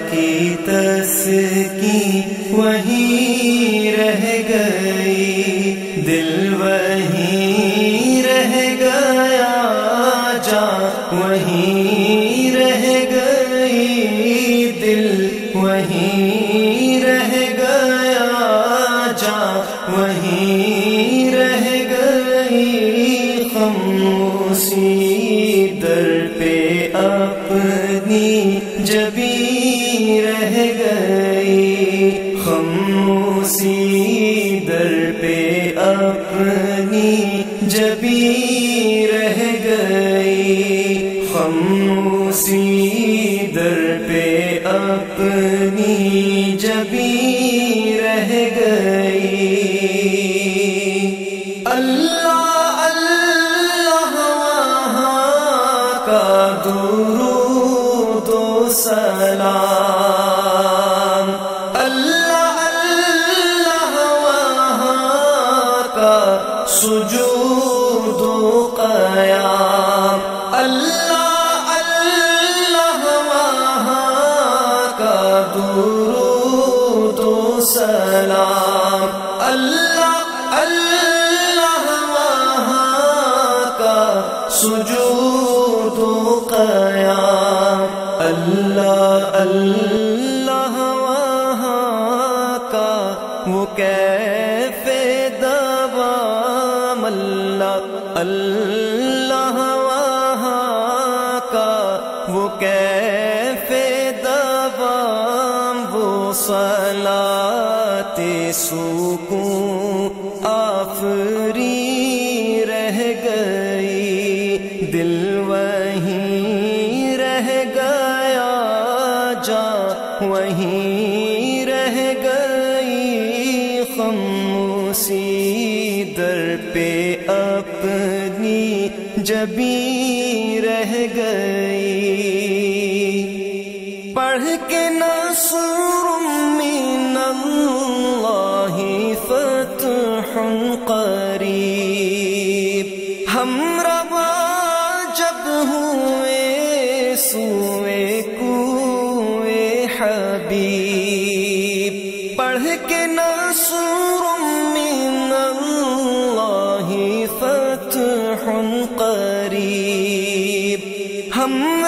کی تسکین وہیں رہ گئی، دل وہیں رہ گیا، جان وہیں رہ گئی، دل وہیں رہ گیا، جان وہیں رہ گئی، خاموشی در پہ اپنی جبیں رہ گئی، خاموشی در پہ اپنی جبیں رہ گئی، خاموشی در پہ اپنی جبیں رہ گئی۔ اللہ اللہ وہاں کا درود و سلام، اللہ اللہ وہاں کا سجود و قیام، اللہ اللہ وہاں کا درود و سلام، اللہ اللہ وہاں کا سجود و قیام، اللہ اللہ وہاں کا وہ کیف دوام، اللہ اللہ وہاں کا وہ کیف دوام، وہ صلاۃ سکون آفری رہ گئی، دل وہیں رہ گیا، جان وہیں رہ گئی، خاموشی در پہ اپنی جبیں رہ گئی، پڑھ کے نصر من اللہ فتح قریب، ہم روا جب ہوئے سوئے کوئے حبیب، پڑھ کے نصر من اللہ فتح قریب، ہم